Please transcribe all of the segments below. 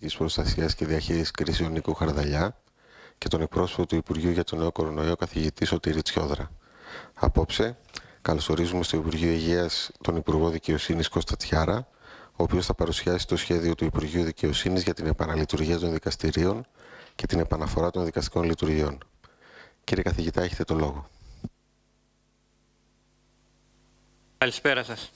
Πολιτικής Προστασίας και Διαχείρισης Κρίσεων Νίκο Χαρδαλιά και τον εκπρόσωπο του Υπουργείου για τον νέο κορονοϊό, καθηγητή Σωτήρη Τσιόδρα. Απόψε, καλωσορίζουμε στο Υπουργείο Υγείας τον Υπουργό Δικαιοσύνης Κώστα Τσιάρα, ο οποίος θα παρουσιάσει το σχέδιο του Υπουργείου Δικαιοσύνης για την επαναλειτουργία των δικαστηρίων και την επαναφορά των δικαστικών λειτουργιών. Κύριε καθηγητά, έχετε το λόγο. Καλησπέρα σας.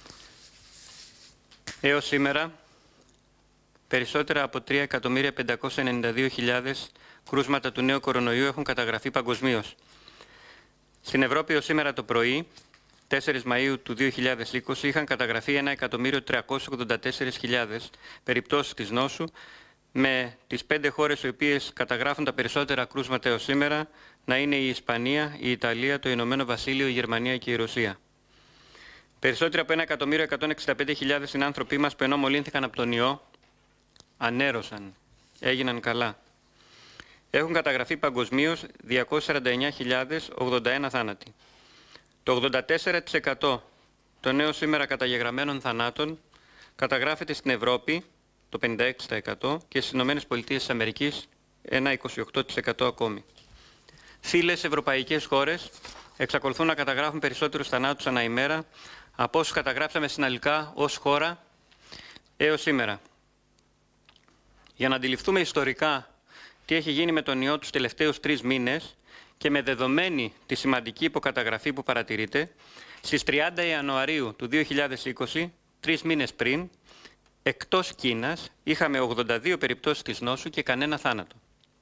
Έως σήμερα, περισσότερα από 3.592.000 κρούσματα του νέου κορονοϊού έχουν καταγραφεί παγκοσμίως. Στην Ευρώπη ως σήμερα το πρωί, 4 Μαΐου του 2020, είχαν καταγραφεί 1.384.000 περιπτώσεις της νόσου, με τις 5 χώρες οι οποίες καταγράφουν τα περισσότερα κρούσματα έως σήμερα να είναι η Ισπανία, η Ιταλία, το Ηνωμένο Βασίλειο, η Γερμανία και η Ρωσία. Περισσότεροι από 1.165.000 συνάνθρωποι μας που ενώ μολύνθηκαν από τον ιό, ανέρρωσαν, έγιναν καλά. Έχουν καταγραφεί παγκοσμίως 249.081 θάνατοι. Το 84% των νέων σήμερα καταγεγραμμένων θανάτων καταγράφεται στην Ευρώπη, το 56%, και στις Ηνωμένες Πολιτείες της Αμερικής ένα 28% ακόμη. Φίλες ευρωπαϊκές χώρες εξακολουθούν να καταγράφουν περισσότερους θανάτους ανά ημέρα από όσους καταγράψαμε συναλλικά ως χώρα έως σήμερα. Για να αντιληφθούμε ιστορικά τι έχει γίνει με τον ιό τους τελευταίους 3 μήνες και με δεδομένη τη σημαντική υποκαταγραφή που παρατηρείται, στις 30 Ιανουαρίου του 2020, 3 μήνες πριν, εκτός Κίνας, είχαμε 82 περιπτώσεις της νόσου και κανένα θάνατο.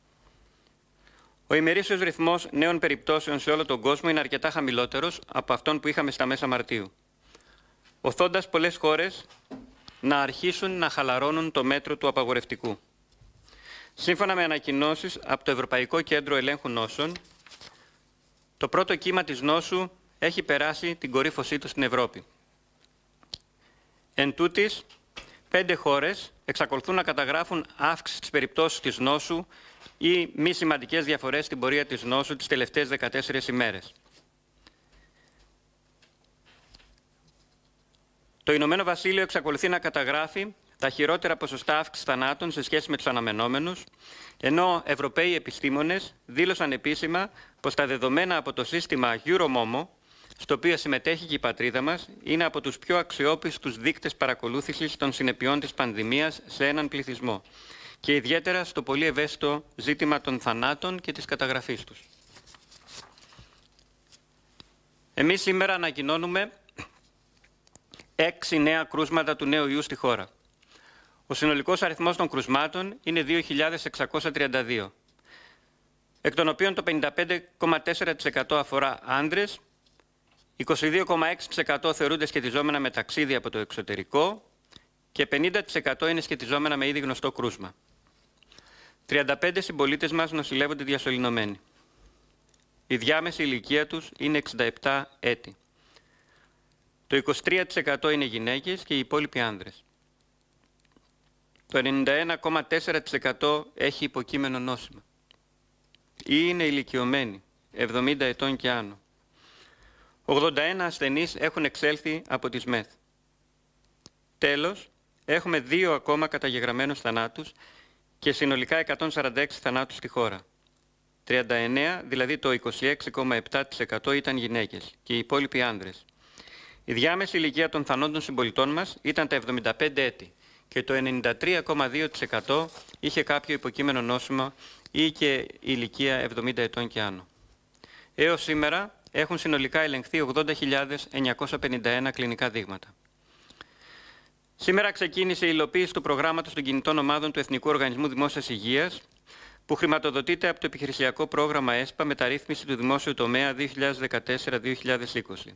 Ο ημερήσιος ρυθμός νέων περιπτώσεων σε όλο τον κόσμο είναι αρκετά χαμηλότερος από αυτόν που είχαμε στα μέσα Μαρτίου, οθώντας πολλές χώρες να αρχίσουν να χαλαρώνουν το μέτρο του απαγορευτικού. Σύμφωνα με ανακοινώσεις από το Ευρωπαϊκό Κέντρο Ελέγχου Νόσων, το πρώτο κύμα της νόσου έχει περάσει την κορύφωσή του στην Ευρώπη. Εν τούτης, 5 χώρες εξακολουθούν να καταγράφουν αύξηση της περιπτώσης της νόσου ή μη σημαντικές διαφορές στην πορεία της νόσου τις τελευταίες 14 ημέρες. Το Ηνωμένο Βασίλειο εξακολουθεί να καταγράφει τα χειρότερα ποσοστά αύξησης θανάτων σε σχέση με τους αναμενόμενους, ενώ Ευρωπαίοι επιστήμονες δήλωσαν επίσημα πως τα δεδομένα από το σύστημα Euromomo, στο οποίο συμμετέχει και η πατρίδα μας, είναι από τους πιο αξιόπιστους δείκτες παρακολούθησης των συνεπειών της πανδημίας σε έναν πληθυσμό και ιδιαίτερα στο πολύ ευαίσθητο ζήτημα των θανάτων και της καταγραφής τους. Εμείς σήμερα ανακοινώνουμε 6 νέα κρούσματα του νέου ιού στη χώρα. Ο συνολικός αριθμός των κρουσμάτων είναι 2.632, εκ των οποίων το 55,4% αφορά άντρες, 22,6% θεωρούνται σχετιζόμενα με ταξίδια από το εξωτερικό και 50% είναι σχετιζόμενα με ήδη γνωστό κρούσμα. 35 συμπολίτες μας νοσηλεύονται διασωληνωμένοι. Η διάμεση ηλικία τους είναι 67 έτη. Το 23% είναι γυναίκες και οι υπόλοιποι άνδρες. Το 91,4% έχει υποκείμενο νόσημα ή είναι ηλικιωμένοι, 70 ετών και άνω. 81 ασθενείς έχουν εξέλθει από τις ΜΕΘ. Τέλος, έχουμε 2 ακόμα καταγεγραμμένους θανάτους και συνολικά 146 θανάτους στη χώρα. 39, δηλαδή το 26,7% ήταν γυναίκες και οι υπόλοιποι άνδρες. Η διάμεση ηλικία των θανόντων συμπολιτών μας ήταν τα 75 έτη και το 93,2% είχε κάποιο υποκείμενο νόσημα ή και ηλικία 70 ετών και άνω. Έως σήμερα έχουν συνολικά ελεγχθεί 80.951 κλινικά δείγματα. Σήμερα ξεκίνησε η υλοποίηση του προγράμματος των κινητών ομάδων του Εθνικού Οργανισμού Δημόσιας Υγείας, που χρηματοδοτείται από το επιχειρησιακό πρόγραμμα ΕΣΠΑ Μεταρρύθμιση του Δημόσιου Τομέα 2014-2020.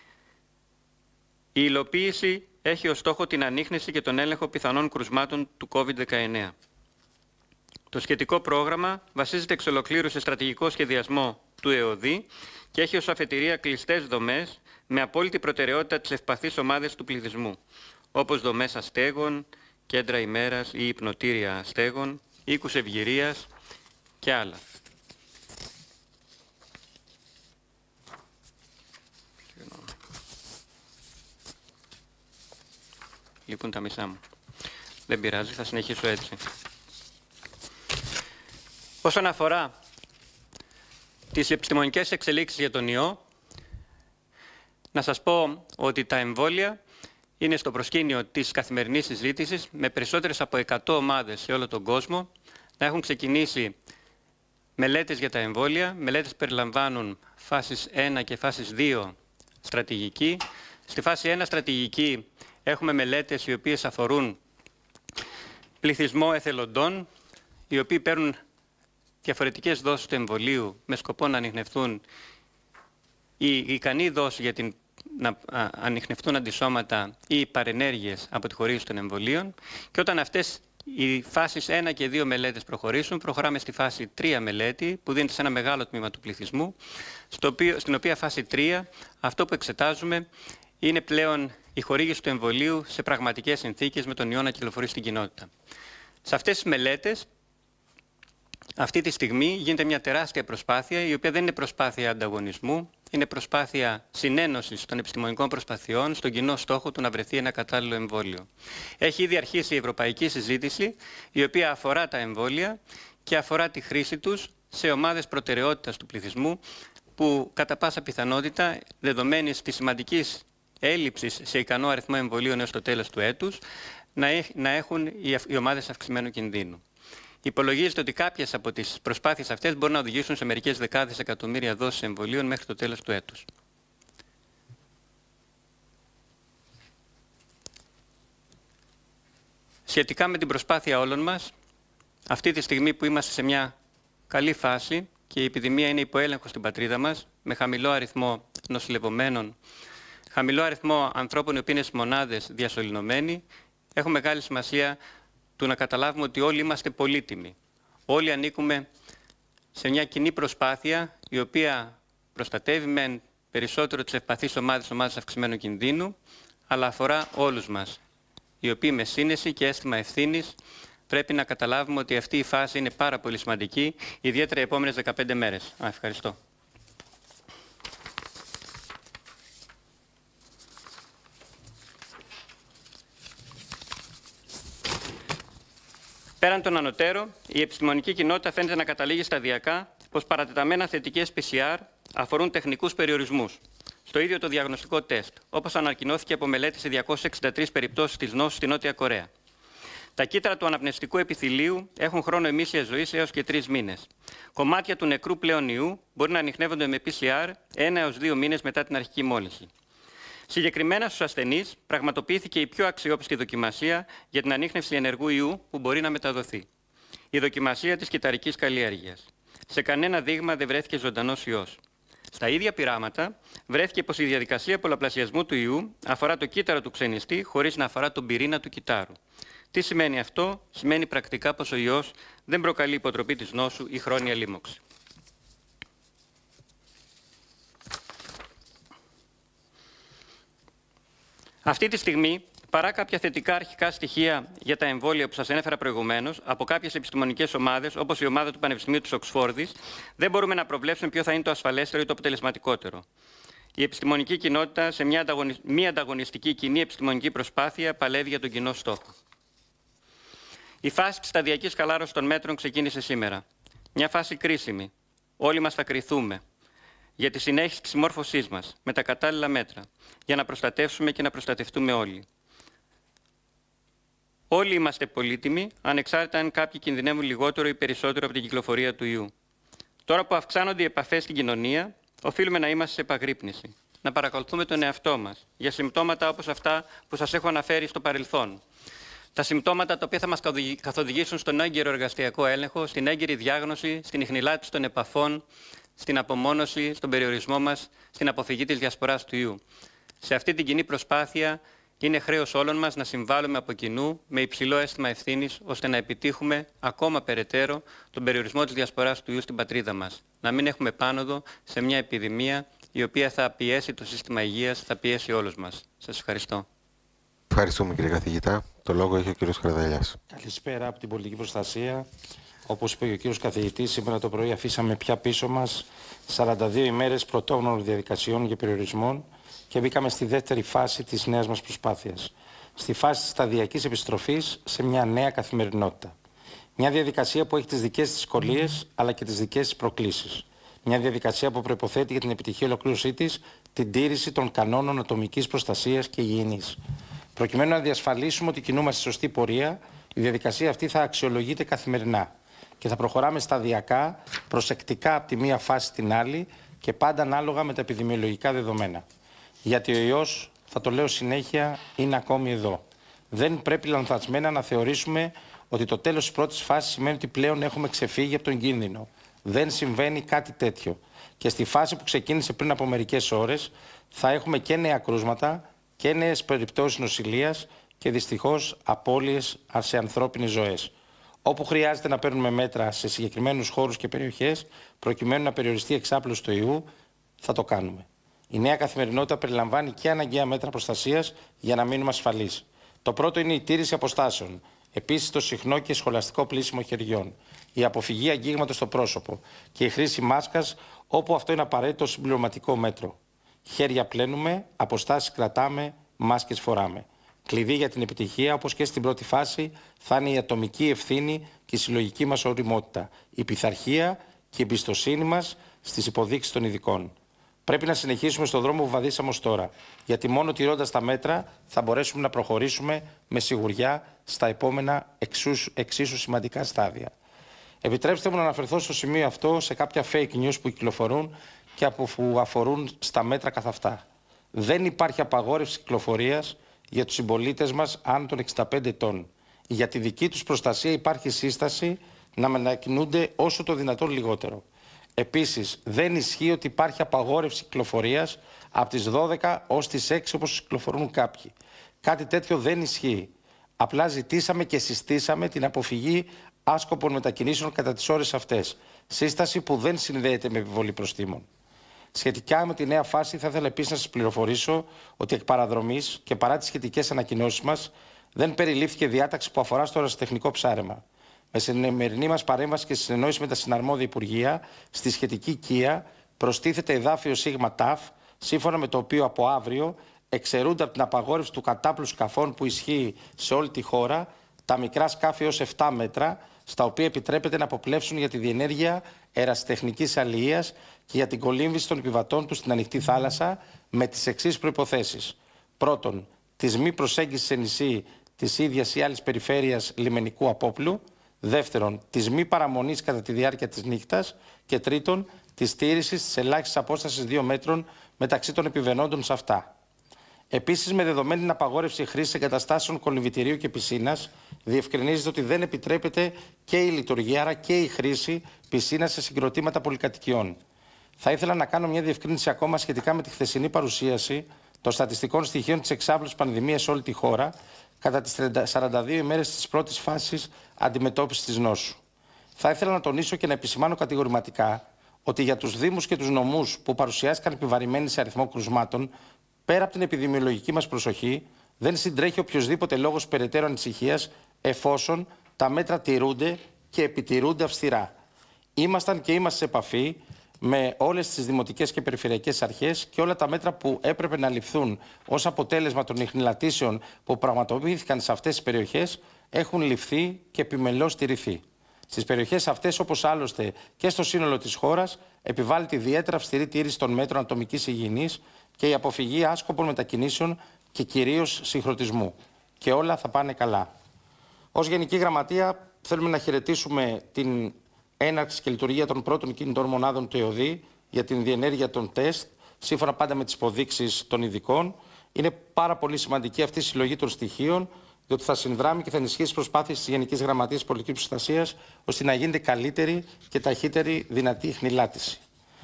Η υλοποίηση έχει ως στόχο την ανίχνευση και τον έλεγχο πιθανών κρουσμάτων του COVID-19. Το σχετικό πρόγραμμα βασίζεται εξ ολοκλήρου σε στρατηγικό σχεδιασμό του ΕΟΔΗ και έχει ως αφετηρία κλειστές δομές με απόλυτη προτεραιότητα τις ευπαθείς ομάδες του πληθυσμού, όπως δομές αστέγων, κέντρα ημέρας ή υπνοτήρια αστέγων, οίκους ευγυρίας και άλλα. Λείπουν τα μισά μου. Δεν πειράζει, θα συνεχίσω έτσι. Όσον αφορά τις επιστημονικές εξελίξεις για τον ιό, να σας πω ότι τα εμβόλια είναι στο προσκήνιο της καθημερινής συζήτησης, με περισσότερες από 100 ομάδες σε όλο τον κόσμο να έχουν ξεκινήσει μελέτες για τα εμβόλια. Μελέτες που περιλαμβάνουν φάσεις 1 και φάσεις 2 στρατηγική. Στη φάση 1 στρατηγική έχουμε μελέτες οι οποίες αφορούν πληθυσμό εθελοντών, οι οποίοι παίρνουν διαφορετικές δόσεις του εμβολίου με σκοπό να ανιχνευτούν η ικανή δόση για να ανιχνευτούν αντισώματα ή παρενέργειες από τη χορήγηση των εμβολίων, και όταν αυτές οι φάσεις 1 και 2 μελέτες προχωρήσουν, προχωράμε στη φάση 3 μελέτη, που δίνεται σε ένα μεγάλο τμήμα του πληθυσμού, στην οποία φάση 3 αυτό που εξετάζουμε είναι πλέον η χορήγηση του εμβολίου σε πραγματικές συνθήκες με τον ιό να κυκλοφορεί στην κοινότητα. Σε αυτές τις μελέτες, αυτή τη στιγμή γίνεται μια τεράστια προσπάθεια, η οποία δεν είναι προσπάθεια ανταγωνισμού, είναι προσπάθεια συνένωσης των επιστημονικών προσπαθειών στον κοινό στόχο του να βρεθεί ένα κατάλληλο εμβόλιο. Έχει ήδη αρχίσει η ευρωπαϊκή συζήτηση, η οποία αφορά τα εμβόλια και αφορά τη χρήση τους σε ομάδες προτεραιότητας του πληθυσμού, που κατά πάσα πιθανότητα, δεδομένης της σημαντικής έλλειψης σε ικανό αριθμό εμβολίων έως το τέλος του έτους, να έχουν οι ομάδες αυξημένου κινδύνου. Υπολογίζεται ότι κάποιες από τις προσπάθειες αυτές μπορούν να οδηγήσουν σε μερικές δεκάδες εκατομμύρια δόσεις εμβολίων μέχρι το τέλος του έτους. Σχετικά με την προσπάθεια όλων μας, αυτή τη στιγμή που είμαστε σε μια καλή φάση και η επιδημία είναι υπό έλεγχο στην πατρίδα μας, με χαμηλό αριθμό νοσηλευομένων, χαμηλό αριθμό ανθρώπων οι οποίοι είναι στις μονάδες διασωληνωμένοι, έχουμε μεγάλη σημασία του να καταλάβουμε ότι όλοι είμαστε πολύτιμοι. Όλοι ανήκουμε σε μια κοινή προσπάθεια, η οποία προστατεύει μεν περισσότερο τις ευπαθείς ομάδες αυξημένου κινδύνου, αλλά αφορά όλους μας, οι οποίοι με σύνεση και αίσθημα ευθύνης πρέπει να καταλάβουμε ότι αυτή η φάση είναι πάρα πολύ σημαντική, ιδιαίτερα οι επόμενες 15 μέρες. Ευχαριστώ. Πέραν των ανωτέρων, η επιστημονική κοινότητα φαίνεται να καταλήγει σταδιακά πως παρατεταμένα θετικές PCR αφορούν τεχνικούς περιορισμούς στο ίδιο το διαγνωστικό τεστ, όπως ανακοινώθηκε από μελέτη σε 263 περιπτώσεις της νόσου στη Νότια Κορέα. Τα κύτταρα του αναπνευστικού επιθυλίου έχουν χρόνο ημίσιας ζωής έως και 3 μήνες. Κομμάτια του νεκρού πλέον ιού μπορεί να ανιχνεύονται με PCR 1 έως 2 μήνες μετά την αρχική μόλυνση. Συγκεκριμένα στους ασθενείς πραγματοποιήθηκε η πιο αξιόπιστη δοκιμασία για την ανίχνευση ενεργού ιού που μπορεί να μεταδοθεί. Η δοκιμασία της κυτταρικής καλλιέργειας. Σε κανένα δείγμα δεν βρέθηκε ζωντανός ιός. Στα ίδια πειράματα βρέθηκε πως η διαδικασία πολλαπλασιασμού του ιού αφορά το κύτταρο του ξενιστή χωρίς να αφορά τον πυρήνα του κυττάρου. Τι σημαίνει αυτό? Σημαίνει πρακτικά πως ο ιός δεν προκαλεί υποτροπή της νόσου ή χρόνια λίμωξη. Αυτή τη στιγμή, παρά κάποια θετικά αρχικά στοιχεία για τα εμβόλια που σας ανέφερα προηγουμένως, από κάποιες επιστημονικές ομάδες, όπως η ομάδα του Πανεπιστημίου της Οξφόρδης, δεν μπορούμε να προβλέψουμε ποιο θα είναι το ασφαλέστερο ή το αποτελεσματικότερο. Η επιστημονική κοινότητα, σε μια ανταγωνιστική κοινή επιστημονική προσπάθεια, παλεύει για τον κοινό στόχο. Η φάση της σταδιακής χαλάρωσης των μέτρων ξεκίνησε σήμερα. Μια φάση κρίσιμη. Όλοι μας θα κριθούμε για τη συνέχιση της συμμόρφωσής μας με τα κατάλληλα μέτρα, για να προστατεύσουμε και να προστατευτούμε όλοι. Όλοι είμαστε πολύτιμοι, ανεξάρτητα αν κάποιοι κινδυνεύουν λιγότερο ή περισσότερο από την κυκλοφορία του ιού. Τώρα που αυξάνονται οι επαφές στην κοινωνία, οφείλουμε να είμαστε σε επαγρύπνηση. Να παρακολουθούμε τον εαυτό μας για συμπτώματα όπως αυτά που σας έχω αναφέρει στο παρελθόν. Τα συμπτώματα τα οποία θα μας καθοδηγήσουν στον έγκαιρο εργαστιακό έλεγχο, στην έγκαιρη διάγνωση, στην ιχνηλάτηση των επαφών, στην απομόνωση, στον περιορισμό μας, στην αποφυγή της διασποράς του ιού. Σε αυτή την κοινή προσπάθεια είναι χρέος όλων μας να συμβάλλουμε από κοινού με υψηλό αίσθημα ευθύνης, ώστε να επιτύχουμε ακόμα περαιτέρω τον περιορισμό της διασποράς του ιού στην πατρίδα μας. Να μην έχουμε πάνωδο σε μια επιδημία η οποία θα πιέσει το σύστημα υγείας, θα πιέσει όλους μας. Σας ευχαριστώ. Ευχαριστούμε, κύριε καθηγητά. Το λόγο έχει ο κύριος Χαρδαλιάς. Καλησπέρα από την πολιτική προστασία. Όπως είπε ο κύριος καθηγητής, σήμερα το πρωί αφήσαμε πια πίσω μας 42 ημέρες πρωτόγνωρων διαδικασιών και περιορισμών και μπήκαμε στη δεύτερη φάση της νέας μας προσπάθειας. στη φάση της σταδιακής επιστροφής σε μια νέα καθημερινότητα. Μια διαδικασία που έχει τις δικές της δυσκολίες αλλά και τις δικές της προκλήσεις. Μια διαδικασία που προϋποθέτει για την επιτυχή ολοκλήρωσή της την τήρηση των κανόνων ατομικής προστασίας και υγιεινής. Προκειμένου να διασφαλίσουμε ότι κινούμαστε στη σωστή πορεία, η διαδικασία αυτή θα αξιολογείται καθημερινά και θα προχωράμε σταδιακά, προσεκτικά από τη μία φάση στην άλλη και πάντα ανάλογα με τα επιδημιολογικά δεδομένα. Γιατί ο ιός, θα το λέω συνέχεια, είναι ακόμη εδώ. Δεν πρέπει λανθασμένα να θεωρήσουμε ότι το τέλος της πρώτης φάσης σημαίνει ότι πλέον έχουμε ξεφύγει από τον κίνδυνο. Δεν συμβαίνει κάτι τέτοιο. Και στη φάση που ξεκίνησε πριν από μερικές ώρες θα έχουμε και νέα κρούσματα και νέες περιπτώσεις νοσηλείας και δυστυχώς απώλειες σε ανθρώπινες ζωές. Όπου χρειάζεται να παίρνουμε μέτρα σε συγκεκριμένους χώρους και περιοχές προκειμένου να περιοριστεί η εξάπλωση του ιού, θα το κάνουμε. Η νέα καθημερινότητα περιλαμβάνει και αναγκαία μέτρα προστασίας για να μείνουμε ασφαλείς. Το πρώτο είναι η τήρηση αποστάσεων. Επίσης, το συχνό και σχολαστικό πλύσιμο χεριών, η αποφυγή αγγίγματος στο πρόσωπο και η χρήση μάσκας όπου αυτό είναι απαραίτητο συμπληρωματικό μέτρο. Χέρια πλένουμε, αποστάσεις κρατάμε, μάσκες φοράμε. Κλειδί για την επιτυχία, όπως και στην πρώτη φάση, θα είναι η ατομική ευθύνη και η συλλογική μας ωριμότητα, η πειθαρχία και η εμπιστοσύνη μας στις υποδείξεις των ειδικών. Πρέπει να συνεχίσουμε στον δρόμο που βαδίσαμε ως τώρα, γιατί μόνο τηρώντας τα μέτρα θα μπορέσουμε να προχωρήσουμε με σιγουριά στα επόμενα εξίσου σημαντικά στάδια. Επιτρέψτε μου να αναφερθώ στο σημείο αυτό σε κάποια fake news που κυκλοφορούν και που αφορούν στα μέτρα καθ' αυτά. Δεν υπάρχει απαγόρευση κυκλοφορίας για τους συμπολίτες μας άνω των 65 ετών. Για τη δική τους προστασία υπάρχει σύσταση να μετακινούνται όσο το δυνατόν λιγότερο. Επίσης, δεν ισχύει ότι υπάρχει απαγόρευση κυκλοφορίας από τις 12 ως τις 6 όπως κυκλοφορούν κάποιοι. Κάτι τέτοιο δεν ισχύει. Απλά ζητήσαμε και συστήσαμε την αποφυγή άσκοπων μετακινήσεων κατά τις ώρες αυτές. Σύσταση που δεν συνδέεται με επιβολή προστίμων. Σχετικά με τη νέα φάση, θα ήθελα επίσης να σας πληροφορήσω ότι εκ παραδρομής και παρά τις σχετικές ανακοινώσεις μας, δεν περιλήφθηκε διάταξη που αφορά στο ερασιτεχνικό ψάρεμα. Με σημερινή μας παρέμβαση και συνεννόηση με τα συναρμόδια Υπουργεία, στη σχετική ΚΙΑ προστίθεται εδάφιο ΣΥΓΜΑ ΤΑΦ, σύμφωνα με το οποίο από αύριο εξαιρούνται από την απαγόρευση του κατάπλου σκαφών που ισχύει σε όλη τη χώρα τα μικρά σκάφη ως 7 μέτρα, στα οποία επιτρέπεται να αποπλεύσουν για τη διενέργεια ερασιτεχνικής αλληλείας και για την κολύμβηση των επιβατών τους στην ανοιχτή θάλασσα, με τις εξής προϋποθέσεις. Πρώτον, της μη προσέγγισης σε νησί της ίδιας ή άλλης περιφέρειας λιμενικού απόπλου. Δεύτερον, της μη παραμονής κατά τη διάρκεια της νύχτας. Και τρίτον, της στήρησης της ελάχιστης απόστασης 2 μέτρων μεταξύ των επιβαινόντων σε αυτά. Επίσης, με δεδομένη την απαγόρευση χρήσης εγκαταστάσεων κολυμβητηρίου και πισίνας, διευκρινίζεται ότι δεν επιτρέπεται και η λειτουργία, άρα και η χρήση πισίνας σε συγκροτήματα πολυκατοικιών. Θα ήθελα να κάνω μια διευκρίνηση ακόμα σχετικά με τη χθεσινή παρουσίαση των στατιστικών στοιχείων της εξάπλωσης πανδημίας σε όλη τη χώρα κατά τις 42 ημέρες της πρώτης φάσης αντιμετώπισης της νόσου. Θα ήθελα να τονίσω και να επισημάνω κατηγορηματικά ότι για τους Δήμους και τους νομούς που παρουσιάστηκαν επιβαρημένοι σε αριθμό κρουσμάτων, πέρα από την επιδημιολογική μας προσοχή, δεν συντρέχει οποιοδήποτε λόγος περαιτέρω ανησυχίας, εφόσον τα μέτρα τηρούνται και επιτηρούνται αυστηρά. Ήμασταν και είμαστε σε επαφή με όλες τις δημοτικές και περιφερειακές αρχές και όλα τα μέτρα που έπρεπε να ληφθούν ως αποτέλεσμα των ιχνηλατήσεων που πραγματοποιήθηκαν σε αυτές τις περιοχές έχουν ληφθεί και επιμελώς στηριχθεί. Στις περιοχές αυτές, όπως άλλωστε και στο σύνολο της χώρας, επιβάλλεται ιδιαίτερα αυστηρή τήρηση των μέτρων ατομικής υγιεινής και η αποφυγή άσκοπων μετακινήσεων και κυρίως συγχρονισμού. Και όλα θα πάνε καλά. Ως Γενική Γραμματεία, θέλουμε να χαιρετήσουμε την έναρξη και λειτουργία των πρώτων κινητών μονάδων του ΕΟΔΗ για την διενέργεια των τεστ, σύμφωνα πάντα με τις υποδείξεις των ειδικών. Είναι πάρα πολύ σημαντική αυτή η συλλογή των στοιχείων, διότι θα συνδράμει και θα ενισχύσει τις προσπάθειες της Γενικής Γραμματείας Πολιτικής Προστασίας, ώστε να γίνεται καλύτερη και ταχύτερη δυνατή ιχνηλάτηση.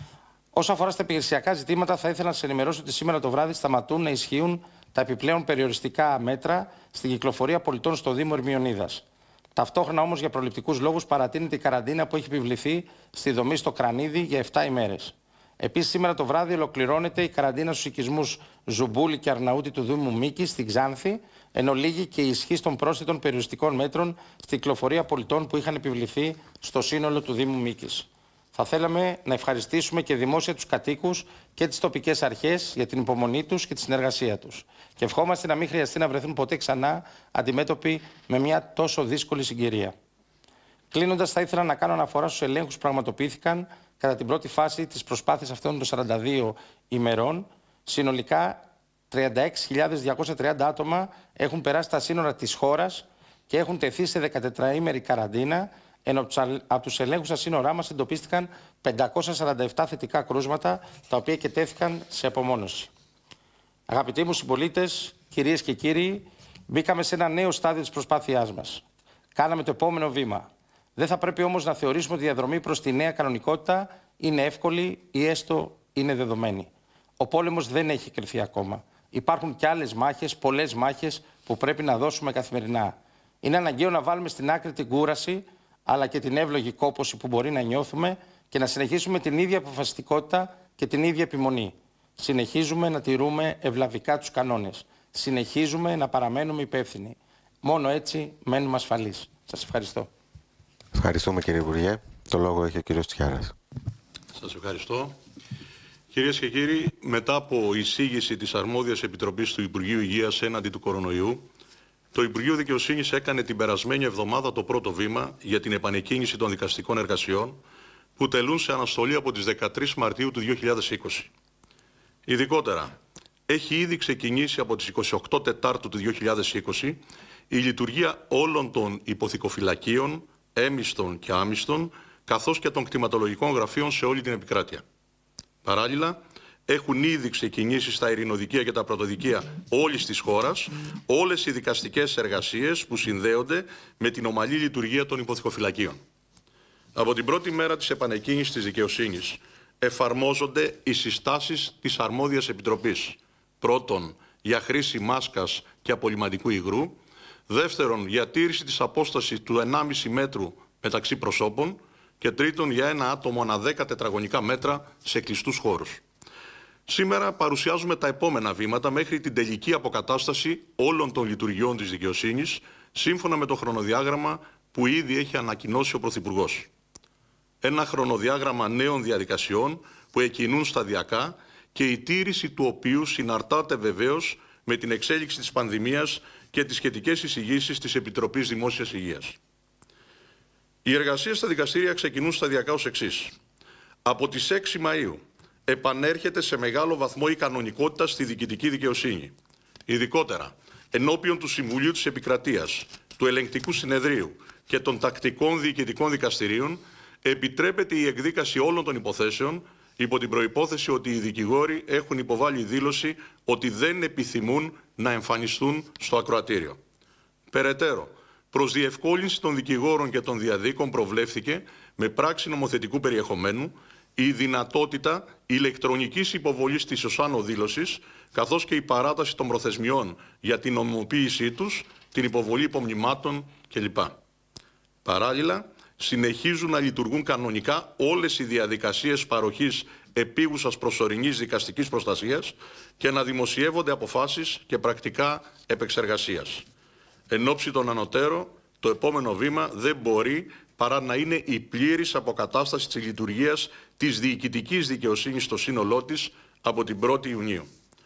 Όσο αφορά στα επιχειρησιακά ζητήματα, θα ήθελα να σας ενημερώσω ότι σήμερα το βράδυ σταματούν να ισχύουν τα επιπλέον περιοριστικά μέτρα στην κυκλοφορία πολιτών στο Δήμο Ερμιονίδας. Ταυτόχρονα όμως για προληπτικούς λόγους παρατείνεται η καραντίνα που έχει επιβληθεί στη δομή στο Κρανίδι για 7 ημέρες. Επίσης, σήμερα το βράδυ ολοκληρώνεται η καραντίνα στους οικισμούς Ζουμπούλη και Αρναούτη του Δήμου Μίκης στην Ξάνθη, ενώ λήγει και η ισχύ των πρόσθετων περιοριστικών μέτρων στην κυκλοφορία πολιτών που είχαν επιβληθεί στο σύνολο του Δήμου Μίκης. Θα θέλαμε να ευχαριστήσουμε και δημόσια τους κατοίκους και τις τοπικές αρχές για την υπομονή τους και τη συνεργασία τους. Και ευχόμαστε να μην χρειαστεί να βρεθούν ποτέ ξανά αντιμέτωποι με μια τόσο δύσκολη συγκυρία. Κλείνοντας, θα ήθελα να κάνω αναφορά στους ελέγχους που πραγματοποιήθηκαν κατά την πρώτη φάση της προσπάθειας αυτών των 42 ημερών. Συνολικά 36.230 άτομα έχουν περάσει τα σύνορα της χώρας και έχουν τεθεί σε 14ημερη καραντίνα, ενώ από τους ελέγχους στα σύνορά μας εντοπίστηκαν 547 θετικά κρούσματα, τα οποία και τέθηκαν σε απομόνωση. Αγαπητοί μου συμπολίτες, κυρίες και κύριοι, μπήκαμε σε ένα νέο στάδιο της προσπάθειάς μας. Κάναμε το επόμενο βήμα. Δεν θα πρέπει όμως να θεωρήσουμε ότι η διαδρομή προς τη νέα κανονικότητα είναι εύκολη ή έστω είναι δεδομένη. Ο πόλεμος δεν έχει κρυφθεί ακόμα. Υπάρχουν και άλλες μάχες, πολλές μάχες που πρέπει να δώσουμε καθημερινά. Είναι αναγκαίο να βάλουμε στην άκρη την κούραση, αλλά και την εύλογη κόπωση που μπορεί να νιώθουμε και να συνεχίσουμε την ίδια αποφασιστικότητα και την ίδια επιμονή. Συνεχίζουμε να τηρούμε ευλαβικά τους κανόνες. Συνεχίζουμε να παραμένουμε υπεύθυνοι. Μόνο έτσι μένουμε ασφαλείς. Σας ευχαριστώ. Ευχαριστούμε, κύριε Υπουργέ. Το λόγο έχει ο κύριος Τσιάρας. Σας ευχαριστώ. Κυρίες και κύριοι, μετά από εισήγηση της αρμόδιας επιτροπής του Υπουργείου Υγείας έναντι του κορονοϊού, το Υπουργείο Δικαιοσύνης έκανε την περασμένη εβδομάδα το πρώτο βήμα για την επανεκκίνηση των δικαστικών εργασιών που τελούν σε αναστολή από τις 13 Μαρτίου του 2020. Ειδικότερα, έχει ήδη ξεκινήσει από τις 28 Τετάρτου του 2020 η λειτουργία όλων των υποθηκοφυλακίων, έμιστων και άμιστων, καθώς και των κτηματολογικών γραφείων σε όλη την επικράτεια. Παράλληλα, έχουν ήδη ξεκινήσει στα ειρηνοδικεία και τα πρωτοδικεία όλης της χώρας όλες οι δικαστικές εργασίες που συνδέονται με την ομαλή λειτουργία των υποθηκοφυλακίων. Από την πρώτη μέρα της επανεκκίνησης της δικαιοσύνης εφαρμόζονται οι συστάσεις της αρμόδιας επιτροπής. Πρώτον, για χρήση μάσκας και απολυμαντικού υγρού. Δεύτερον, για τήρηση της απόστασης του 1,5 μέτρου μεταξύ προσώπων. Και τρίτον, για ένα άτομο ανά 10 τετραγωνικά μέτρα σε κλειστούς χώρους. Σήμερα παρουσιάζουμε τα επόμενα βήματα μέχρι την τελική αποκατάσταση όλων των λειτουργιών της δικαιοσύνης, σύμφωνα με το χρονοδιάγραμμα που ήδη έχει ανακοινώσει ο Πρωθυπουργός. Ένα χρονοδιάγραμμα νέων διαδικασιών που εκκινούν σταδιακά και η τήρηση του οποίου συναρτάται βεβαίως με την εξέλιξη της πανδημίας και τις σχετικές εισηγήσεις της Επιτροπής Δημόσιας Υγείας. Οι εργασίες στα δικαστήρια ξεκινούν σταδιακά ως εξής. Από τις 6 Μαΐου επανέρχεται σε μεγάλο βαθμό η κανονικότητα στη διοικητική δικαιοσύνη. Ειδικότερα, ενώπιον του Συμβουλίου της Επικρατείας, του Ελεγκτικού Συνεδρίου και των τακτικών διοικητικών δικαστηρίων επιτρέπεται η εκδίκαση όλων των υποθέσεων υπό την προϋπόθεση ότι οι δικηγόροι έχουν υποβάλει δήλωση ότι δεν επιθυμούν να εμφανιστούν στο ακροατήριο. Περαιτέρω, προς διευκόλυνση των δικηγόρων και των διαδίκων προβλέφθηκε με πράξη νομοθετικού περιεχομένου η δυνατότητα ηλεκτρονικής υποβολής της οσάνω δήλωσης, καθώς και η παράταση των προθεσμιών για την νομιμοποίησή τους, την υποβολή υπομνημάτων κλπ. Παράλληλα, συνεχίζουν να λειτουργούν κανονικά όλες οι διαδικασίες παροχής επίγουσας προσωρινής δικαστικής προστασίας και να δημοσιεύονται αποφάσεις και πρακτικά επεξεργασίας. Εν ώψη των ανωτέρων, το επόμενο βήμα δεν μπορεί παρά να είναι η πλήρης αποκατάσταση της λειτουργίας της διοικητικής δικαιοσύνης στο σύνολό της από την 1η Ιουνίου.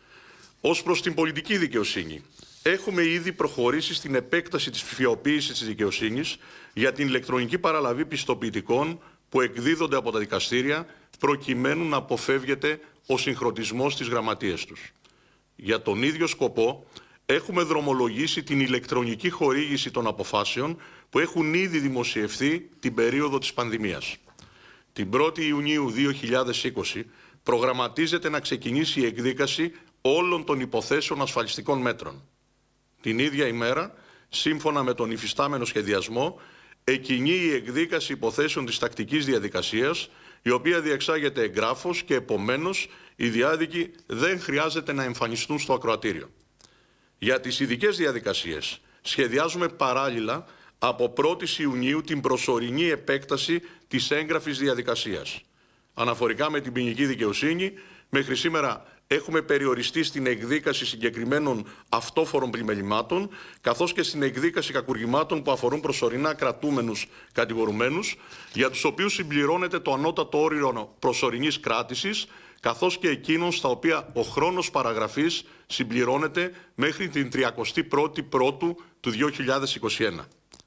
Ως προς την πολιτική δικαιοσύνη, έχουμε ήδη προχωρήσει στην επέκταση της ψηφιοποίησης της δικαιοσύνης για την ηλεκτρονική παραλαβή πιστοποιητικών που εκδίδονται από τα δικαστήρια, προκειμένου να αποφεύγεται ο συγχρονισμός της γραμματείας τους. Για τον ίδιο σκοπό, έχουμε δρομολογήσει την ηλεκτρονική χορήγηση των αποφάσεων που έχουν ήδη δημοσιευθεί την περίοδο της πανδημίας. Την 1η Ιουνίου 2020 προγραμματίζεται να ξεκινήσει η εκδίκαση όλων των υποθέσεων ασφαλιστικών μέτρων. Την ίδια ημέρα, σύμφωνα με τον υφιστάμενο σχεδιασμό, εκκινεί η εκδίκαση υποθέσεων της τακτικής διαδικασίας, η οποία διεξάγεται εγγράφως και επομένως οι διάδικοι δεν χρειάζεται να εμφανιστούν στο ακροατήριο. Για τις ειδικές διαδικασίες σχεδιάζουμε παράλληλα από 1η Ιουνίου την προσωρινή επέκταση της έγγραφης διαδικασίας. Αναφορικά με την ποινική δικαιοσύνη, μέχρι σήμερα έχουμε περιοριστεί στην εκδίκαση συγκεκριμένων αυτόφορων πλημελημάτων, καθώς και στην εκδίκαση κακουργημάτων που αφορούν προσωρινά κρατούμενους κατηγορουμένους, για τους οποίους συμπληρώνεται το ανώτατο όριο προσωρινής κράτησης, καθώς και εκείνων στα οποία ο χρόνος παραγραφής συμπληρώνεται μέχρι την 31η Πρώτου του 2021.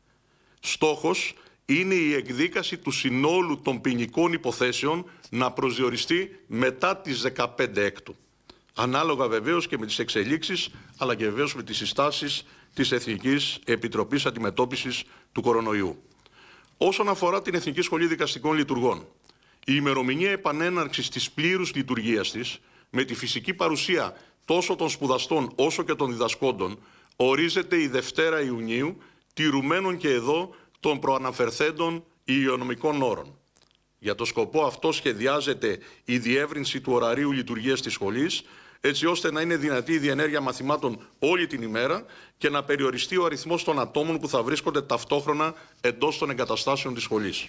Στόχος είναι η εκδίκαση του συνόλου των ποινικών υποθέσεων να προσδιοριστεί μετά τις 15 Έκτου. Ανάλογα βεβαίως και με τις εξελίξεις, αλλά και βεβαίως με τις συστάσεις της Εθνικής Επιτροπής Αντιμετώπισης του Κορονοϊού. Όσον αφορά την Εθνική Σχολή Δικαστικών Λειτουργών, η ημερομηνία επανέναρξης της πλήρους λειτουργίας της, με τη φυσική παρουσία τόσο των σπουδαστών όσο και των διδασκόντων, ορίζεται η Δευτέρα Ιουνίου, τηρουμένων και εδώ των προαναφερθέντων υγειονομικών όρων. Για το σκοπό αυτό σχεδιάζεται η διεύρυνση του ωραρίου λειτουργίας της σχολής, έτσι ώστε να είναι δυνατή η διενέργεια μαθημάτων όλη την ημέρα και να περιοριστεί ο αριθμός των ατόμων που θα βρίσκονται ταυτόχρονα εντός των εγκαταστάσεων της σχολής.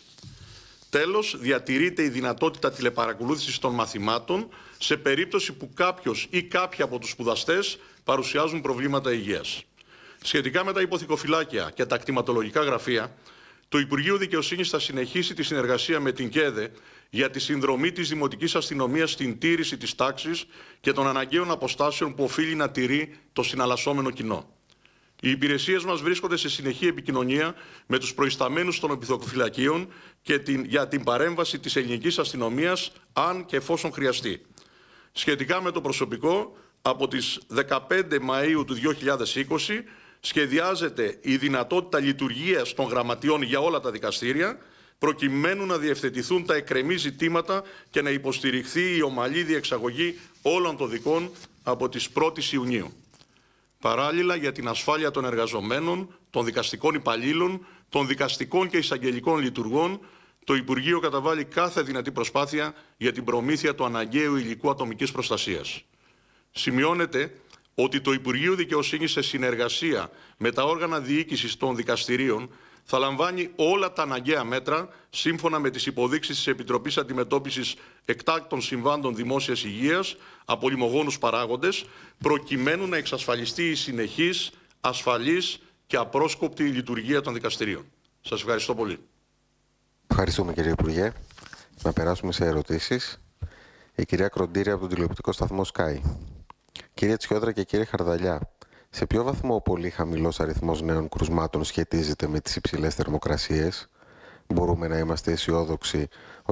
Τέλος, διατηρείται η δυνατότητα τηλεπαρακολούθησης των μαθημάτων σε περίπτωση που κάποιος ή κάποιοι από τους σπουδαστές παρουσιάζουν προβλήματα υγείας. Σχετικά με τα υποθηκοφυλάκια και τα κτηματολογικά γραφεία, το Υπουργείο Δικαιοσύνης θα συνεχίσει τη συνεργασία με την ΚΕΔΕ για τη συνδρομή της Δημοτικής Αστυνομίας στην τήρηση της τάξης και των αναγκαίων αποστάσεων που οφείλει να τηρεί το συναλλασσόμενο κοινό. Οι υπηρεσίες μας βρίσκονται σε συνεχή επικοινωνία με τους προϊσταμένους των υποθηκοφυλακίων και για την παρέμβαση της ελληνικής αστυνομίας, αν και εφόσον χρειαστεί. Σχετικά με το προσωπικό, από τις 15 Μαΐου του 2020 σχεδιάζεται η δυνατότητα λειτουργίας των γραμματιών για όλα τα δικαστήρια, προκειμένου να διευθετηθούν τα εκκρεμή ζητήματα και να υποστηριχθεί η ομαλή διεξαγωγή όλων των δικών από τις 1 Ιουνίου. Παράλληλα, για την ασφάλεια των εργαζομένων, των δικαστικών υπαλλήλων, των δικαστικών και εισαγγελικών λειτουργών, το Υπουργείο καταβάλει κάθε δυνατή προσπάθεια για την προμήθεια του αναγκαίου υλικού ατομικής προστασίας. Σημειώνεται ότι το Υπουργείο Δικαιοσύνης, σε συνεργασία με τα όργανα διοίκησης των δικαστηρίων, θα λαμβάνει όλα τα αναγκαία μέτρα σύμφωνα με τις υποδείξεις της Επιτροπής Αντιμετώπισης Εκτάκτων Συμβάντων Δημόσιας Υγείας από λιμογόνους παράγοντες, προκειμένου να εξασφαλιστεί η συνεχής, ασφαλής και απρόσκοπτη λειτουργία των δικαστηρίων. Σας ευχαριστώ πολύ. Ευχαριστούμε, κύριε Υπουργέ. Να περάσουμε σε ερωτήσεις. Η κυρία Κροντήρη από τον τηλεοπτικό σταθμό Sky. Κύριε Τσιόδρα και κύριε Χαρδαλιά, σε ποιο βαθμό ο πολύ χαμηλός αριθμός νέων κρουσμάτων σχετίζεται με τις υψηλές θερμοκρασίες? Μπορούμε να είμαστε αισιόδοξοι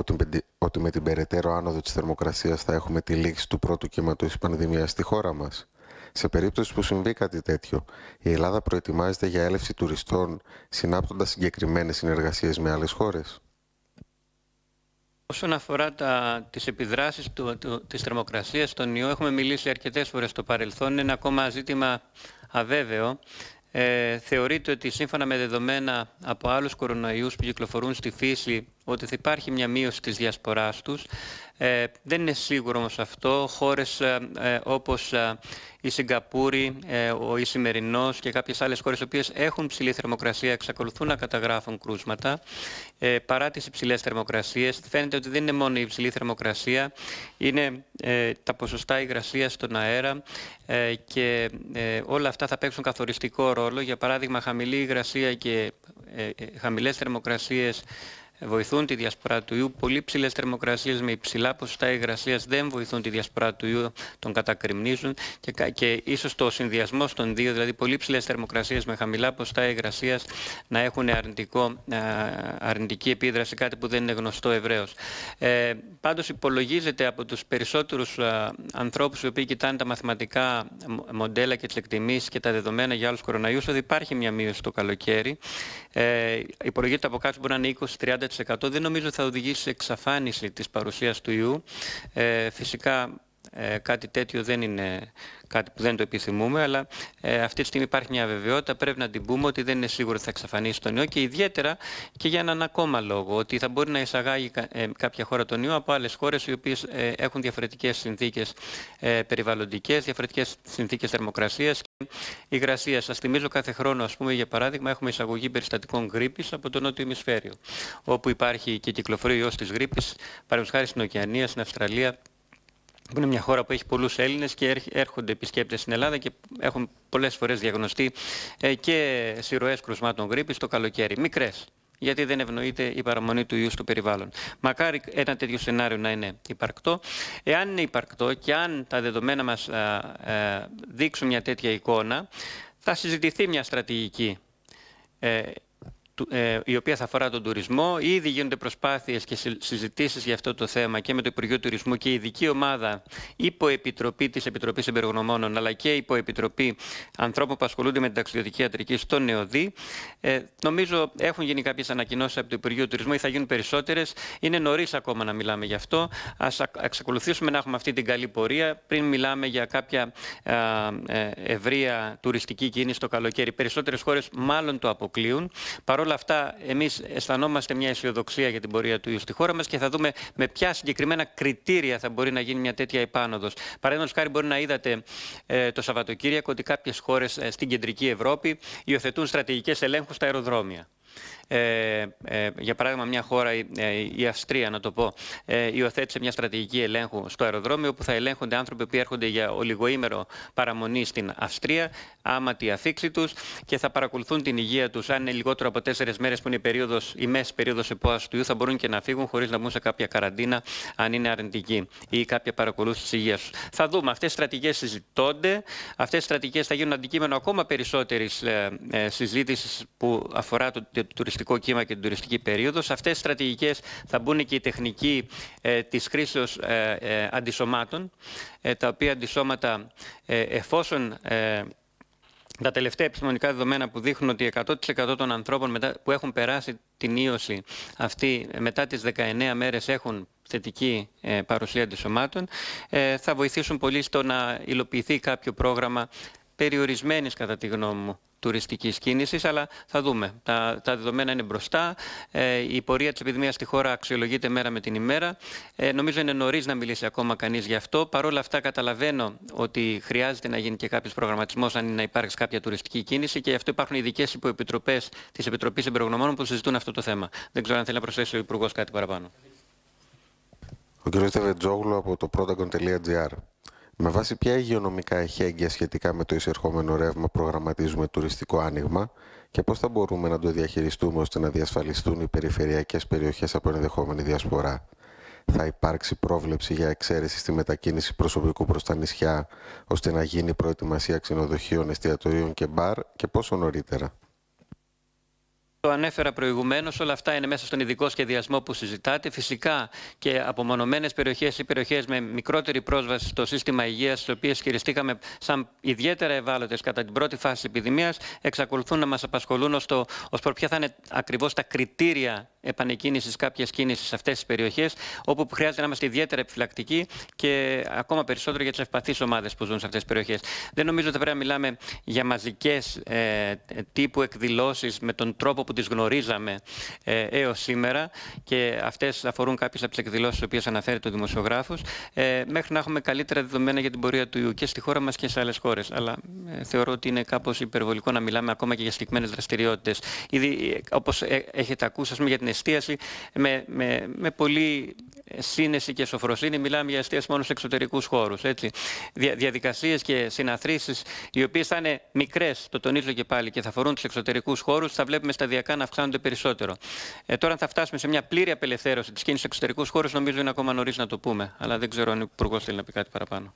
ότι με την περαιτέρω άνοδο της θερμοκρασίας θα έχουμε τη λήξη του πρώτου κύματος της πανδημίας στη χώρα μας? Σε περίπτωση που συμβεί κάτι τέτοιο, η Ελλάδα προετοιμάζεται για έλευση τουριστών συνάπτοντας συγκεκριμένες συνεργασίες με άλλες χώρες? Όσον αφορά τις επιδράσεις της θερμοκρασίας στον ιό, έχουμε μιλήσει αρκετές φορές στο παρελθόν, είναι ένα ακόμα ζήτημα αβέβαιο. Θεωρείται ότι σύμφωνα με δεδομένα από άλλους κορονοϊούς που κυκλοφορούν στη φύση, ότι θα υπάρχει μια μείωση της διασποράς τους. Δεν είναι σίγουρο όμως αυτό. Χώρες όπως η Σιγκαπούρη, ο Ισημερινός και κάποιες άλλες χώρες οι οποίες έχουν ψηλή θερμοκρασία εξακολουθούν να καταγράφουν κρούσματα. Παρά τις υψηλές θερμοκρασίες, φαίνεται ότι δεν είναι μόνο η υψηλή θερμοκρασία, είναι τα ποσοστά υγρασίας στον αέρα και όλα αυτά θα παίξουν καθοριστικό ρόλο. Για παράδειγμα, χαμηλή υγρασία και χαμηλές θερμοκρασίες βοηθούν τη διασπορά του ιού. Πολύ ψηλές θερμοκρασίες με υψηλά ποσοστά υγρασίας δεν βοηθούν τη διασπορά του ιού, τον κατακρημνίζουν και ίσως το συνδυασμό των δύο, δηλαδή πολύ ψηλές θερμοκρασίες με χαμηλά ποσοστά υγρασίας, να έχουν αρνητική επίδραση, κάτι που δεν είναι γνωστό ευρέως. Πάντως υπολογίζεται από τους περισσότερους ανθρώπους οι οποίοι κοιτάνε τα μαθηματικά μοντέλα και τις εκτιμήσεις και τα δεδομένα για άλλους κοροναϊούς ότι υπάρχει μια μείωση το καλοκαίρι. Υπολογίζεται από κάτω μπορεί να είναι 20-30%. Δεν νομίζω ότι θα οδηγήσει σε εξαφάνιση της παρουσίας του ιού. Φυσικά κάτι τέτοιο δεν είναι κάτι που δεν το επιθυμούμε, αλλά αυτή τη στιγμή υπάρχει μια αβεβαιότητα, πρέπει να την πούμε ότι δεν είναι σίγουρο ότι θα εξαφανίσει τον ιό και ιδιαίτερα και για έναν ακόμα λόγο, ότι θα μπορεί να εισαγάγει κάποια χώρα τον ιό από άλλες χώρες οι οποίες έχουν διαφορετικές συνθήκες περιβαλλοντικές, διαφορετικές συνθήκες θερμοκρασίας και υγρασίας. Σας θυμίζω κάθε χρόνο, ας πούμε, για παράδειγμα, έχουμε εισαγωγή περιστατικών γρίπης από το νότιο ημισφαίριο, όπου υπάρχει και κυκλοφορεί ο ιός της γρίπης, παραδείγματος χάρη στην Οκεανία, στην Αυστραλία που είναι μια χώρα που έχει πολλούς Έλληνες και έρχονται επισκέπτες στην Ελλάδα και έχουν πολλές φορές διαγνωστεί και συρροές κρουσμάτων γρίπης το καλοκαίρι. Μικρές, γιατί δεν ευνοείται η παραμονή του ιού στο περιβάλλον. Μακάρι ένα τέτοιο σενάριο να είναι υπαρκτό. Εάν είναι υπαρκτό και αν τα δεδομένα μας δείξουν μια τέτοια εικόνα, θα συζητηθεί μια στρατηγική η οποία θα αφορά τον τουρισμό. Ήδη γίνονται προσπάθειες και συζητήσεις για αυτό το θέμα και με το Υπουργείο Τουρισμού και η ειδική ομάδα υποεπιτροπή της Επιτροπής Εμπειρογνωμόνων αλλά και υποεπιτροπή ανθρώπων που ασχολούνται με την ταξιδιωτική ιατρική στο ΝΕΟΔΗ. Νομίζω έχουν γίνει κάποιες ανακοινώσεις από το Υπουργείο Τουρισμού ή θα γίνουν περισσότερες. Είναι νωρίς ακόμα να μιλάμε γι' αυτό. Ας εξακολουθήσουμε να έχουμε αυτή την καλή πορεία πριν μιλάμε για κάποια ευρεία τουριστική κίνηση το καλοκαίρι. Περισσότερες χώρες μάλλον το αποκλείουν. Παρ' όλα αυτά, εμείς αισθανόμαστε μια αισιοδοξία για την πορεία του ιού στη χώρα μας και θα δούμε με ποια συγκεκριμένα κριτήρια θα μπορεί να γίνει μια τέτοια επάνωδος. Παραδείγματος χάρη, μπορεί να είδατε το Σαββατοκύριακο ότι κάποιες χώρες στην κεντρική Ευρώπη υιοθετούν στρατηγικές ελέγχους στα αεροδρόμια. Για παράδειγμα, μια χώρα, η Αυστρία, να το πω, υιοθέτησε μια στρατηγική ελέγχου στο αεροδρόμιο, όπου θα ελέγχονται άνθρωποι που έρχονται για ολιγοήμερο παραμονή στην Αυστρία, άματη αφήξη τους, και θα παρακολουθούν την υγεία τους. Αν είναι λιγότερο από 4 μέρες, που είναι η μέση περίοδος επόασης του ιού, θα μπορούν και να φύγουν χωρίς να μπουν σε κάποια καραντίνα, αν είναι αρνητική ή κάποια παρακολούθηση της υγείας τους. Θα δούμε. Αυτές οι στρατηγικές συζητώνται. Αυτές οι στρατηγικές θα γίνουν αντικείμενο ακόμα περισσότερης συζήτησης που αφορά το τουριστικό κύμα και την τουριστική περίοδο. Σε αυτές τις στρατηγικές θα μπουν και η τεχνική της χρήσεως αντισωμάτων, τα οποία αντισώματα, εφόσον τα τελευταία επιστημονικά δεδομένα που δείχνουν ότι 100% των ανθρώπων που έχουν περάσει την ίωση αυτή μετά τις 19 μέρες έχουν θετική παρουσία αντισωμάτων, θα βοηθήσουν πολύ στο να υλοποιηθεί κάποιο πρόγραμμα περιορισμένης, κατά τη γνώμη μου, τουριστικής κίνησης, αλλά θα δούμε. Τα δεδομένα είναι μπροστά. Η πορεία της επιδημίας στη χώρα αξιολογείται μέρα με την ημέρα. Νομίζω είναι νωρίς να μιλήσει ακόμα κανείς γι' αυτό. Παρ' όλα αυτά, καταλαβαίνω ότι χρειάζεται να γίνει και κάποιος προγραμματισμός αν είναι να υπάρξει κάποια τουριστική κίνηση, και γι' αυτό υπάρχουν ειδικές υποεπιτροπές της Επιτροπής Εμπειρογνωμόνων που συζητούν αυτό το θέμα. Δεν ξέρω αν θέλει να προσθέσει ο Υπουργός κάτι παραπάνω. Ο κ. Τεβετζόγλου από το protagon.gr. Με βάση ποια υγειονομικά εχέγγυα σχετικά με το εισερχόμενο ρεύμα προγραμματίζουμε τουριστικό άνοιγμα και πώς θα μπορούμε να το διαχειριστούμε ώστε να διασφαλιστούν οι περιφερειακές περιοχές από ενδεχόμενη διασπορά? Θα υπάρξει πρόβλεψη για εξαίρεση στη μετακίνηση προσωπικού προς τα νησιά ώστε να γίνει προετοιμασία ξενοδοχείων, εστιατορίων και μπαρ, και πόσο νωρίτερα? Το ανέφερα προηγουμένως, όλα αυτά είναι μέσα στον ειδικό σχεδιασμό που συζητάτε. Φυσικά και απομονωμένες περιοχές ή περιοχές με μικρότερη πρόσβαση στο σύστημα υγείας, τις οποίες χειριστήκαμε σαν ιδιαίτερα ευάλωτες κατά την πρώτη φάση της επιδημίας, εξακολουθούν να μας απασχολούν ως προς ποια θα είναι ακριβώς τα κριτήρια επανεκκίνησης κάποιας κίνησης σε αυτές τις περιοχές, όπου χρειάζεται να είμαστε ιδιαίτερα επιφυλακτικοί και ακόμα περισσότερο για τις ευπαθείς ομάδες που ζουν σε αυτές τις περιοχές. Δεν νομίζω ότι πρέπει να μιλάμε για μαζικές τύπου εκδηλώσεις με τον τρόπο που τις γνωρίζαμε έως σήμερα, και αυτές αφορούν κάποιες από τις εκδηλώσεις τις οποίες αναφέρει το δημοσιογράφος, μέχρι να έχουμε καλύτερα δεδομένα για την πορεία του ιού και στη χώρα μας και σε άλλες χώρες. Αλλά θεωρώ ότι είναι κάπως υπερβολικό να μιλάμε ακόμα και για συγκεκριμένες δραστηριότητες. Ήδη, όπως έχετε ακούσει, ας πούμε, για την εστίαση, με πολύ σύνεση και σοφροσύνη μιλάμε για εστίαση μόνο σε εξωτερικούς χώρους. Διαδικασίες και συναθρήσεις οι οποίες θα είναι μικρές, το τονίζω και πάλι, και θα αφορούν τους εξωτερικούς χώρους, θα βλέπουμε σταδιακά να αυξάνονται περισσότερο. Τώρα, αν θα φτάσουμε σε μια πλήρη απελευθέρωση της κίνησης στους εξωτερικούς χώρους, νομίζω είναι ακόμα νωρίς να το πούμε. Αλλά δεν ξέρω αν ο Υπουργός θέλει να πει κάτι παραπάνω.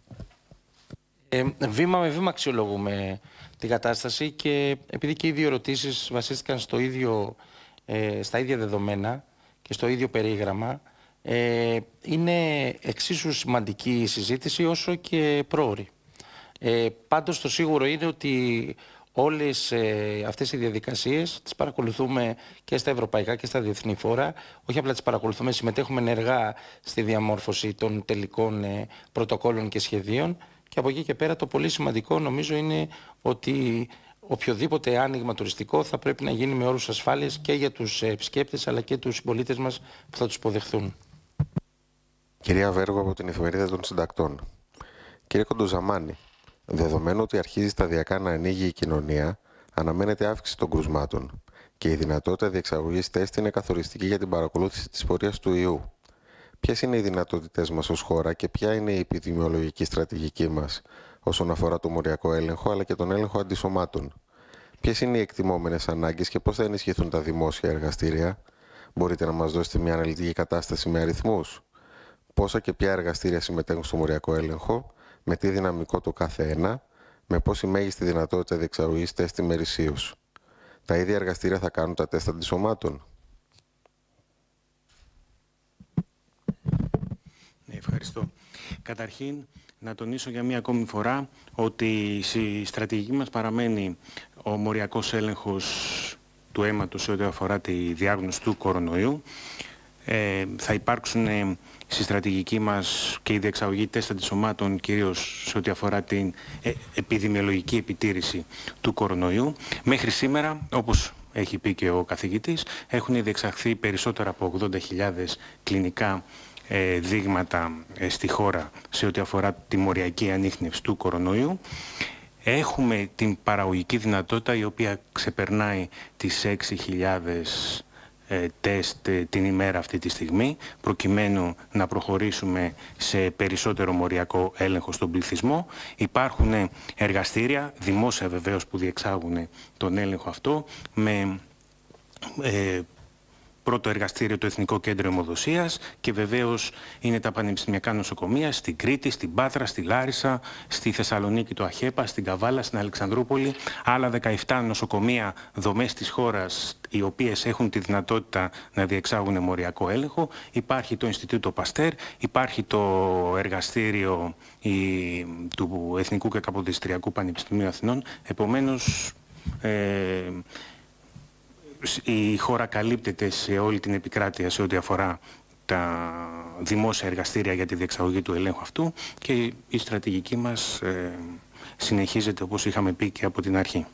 Βήμα με βήμα αξιολογούμε την κατάσταση, και επειδή και οι δύο ερωτήσεις βασίστηκαν στα ίδια δεδομένα και στο ίδιο περίγραμμα, είναι εξίσου σημαντική η συζήτηση όσο και πρόωρη. Πάντως το σίγουρο είναι ότι όλες αυτές οι διαδικασίες τις παρακολουθούμε και στα ευρωπαϊκά και στα διεθνή φόρα. Όχι απλά τις παρακολουθούμε, συμμετέχουμε ενεργά στη διαμόρφωση των τελικών πρωτοκόλων και σχεδίων. Και από εκεί και πέρα το πολύ σημαντικό νομίζω είναι ότι οποιοδήποτε άνοιγμα τουριστικό θα πρέπει να γίνει με όρους ασφάλειας και για τους επισκέπτες αλλά και τους συμπολίτες μας που θα τους υποδεχθούν. Κυρία Βέργο από την Εφημερίδα των Συντακτών. Κύριε Κοντοζαμάνη, δεδομένου ότι αρχίζει σταδιακά να ανοίγει η κοινωνία, αναμένεται αύξηση των κρουσμάτων και η δυνατότητα διεξαγωγής τεστ είναι καθοριστική για την παρακολούθηση της πορείας του ιού. Ποιες είναι οι δυνατότητές μας ως χώρα και ποια είναι η επιδημιολογική στρατηγική μας όσον αφορά το μοριακό έλεγχο αλλά και τον έλεγχο αντισωμάτων? Ποιες είναι οι εκτιμόμενες ανάγκες και πώς θα ενισχυθούν τα δημόσια εργαστήρια? Μπορείτε να μας δώσετε μια αναλυτική κατάσταση με αριθμούς? Πόσα και ποια εργαστήρια συμμετέχουν στο μοριακό έλεγχο, με τι δυναμικό το κάθε ένα, με πόση μέγιστη δυνατότητα διεξαγωγής τεστ ημερησίως? Τα ίδια εργαστήρια θα κάνουν τα τεστ αντισωμάτων? Ευχαριστώ. Καταρχήν, να τονίσω για μία ακόμη φορά ότι η στρατηγική μας παραμένει ο μοριακός έλεγχος του αίματος σε ό,τι αφορά τη διάγνωση του κορονοϊού. Θα υπάρξουν στη στρατηγική μας και η διεξαγωγή τεστ αντισωμάτων, κυρίως σε ό,τι αφορά την επιδημιολογική επιτήρηση του κορονοϊού. Μέχρι σήμερα, όπως έχει πει και ο καθηγητής, έχουν διεξαχθεί περισσότερα από 80.000 κλινικά δείγματα στη χώρα σε ό,τι αφορά τη μοριακή ανίχνευση του κορονοϊού. Έχουμε την παραγωγική δυνατότητα η οποία ξεπερνάει τις 6.000 τεστ την ημέρα αυτή τη στιγμή, προκειμένου να προχωρήσουμε σε περισσότερο μοριακό έλεγχο στον πληθυσμό. Υπάρχουν εργαστήρια, δημόσια βεβαίως, που διεξάγουν τον έλεγχο αυτό, με πρώτο εργαστήριο το Εθνικό Κέντρο Αιμοδοσίας και βεβαίως είναι τα πανεπιστημιακά νοσοκομεία στην Κρήτη, στην Πάτρα, στη Λάρισα, στη Θεσσαλονίκη το ΑΧΕΠΑ, στην Καβάλα, στην Αλεξανδρούπολη, άλλα 17 νοσοκομεία δομές της χώρας οι οποίες έχουν τη δυνατότητα να διεξάγουν μοριακό έλεγχο. Υπάρχει το Ινστιτούτο Παστέρ, υπάρχει το εργαστήριο του Εθνικού και Καποδιστριακού Πανεπιστημίου Αθηνών. Επομένως, η χώρα καλύπτεται σε όλη την επικράτεια σε ό,τι αφορά τα δημόσια εργαστήρια για τη διεξαγωγή του ελέγχου αυτού και η στρατηγική μας συνεχίζεται όπως είχαμε πει και από την αρχή.